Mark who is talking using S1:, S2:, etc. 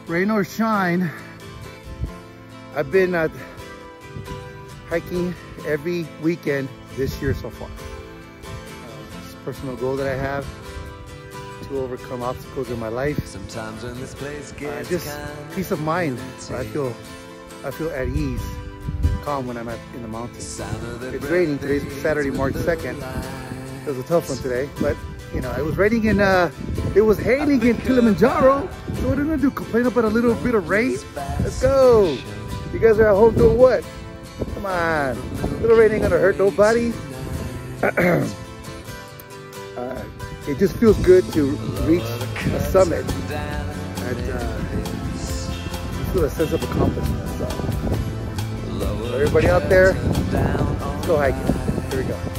S1: rain or shine, I've been hiking every weekend this year so far. It's a personal goal that I have to overcome obstacles in my life.
S2: Sometimes when this place gets
S1: Just peace of mind. I feel at ease, calm when I'm in the mountains. It's raining. Today's Saturday, March 2nd. It was a tough one today, but you know, it was raining in, it was hailing in Kilimanjaro. So what are we gonna do? Complain about a little bit of rain? Let's go. You guys are at home doing what? Come on. A little rain ain't gonna hurt nobody. It just feels good to reach a summit and feel a sense of accomplishment. So everybody out there, let's go hiking. Here we go.